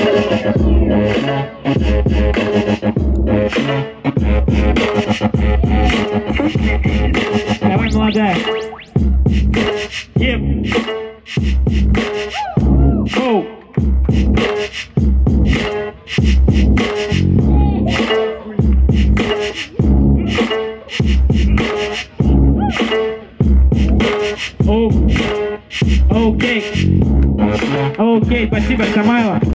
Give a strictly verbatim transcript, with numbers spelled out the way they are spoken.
Давай, молодая. Еп. Оу. Оу. Окей. Окей, спасибо, Самайло.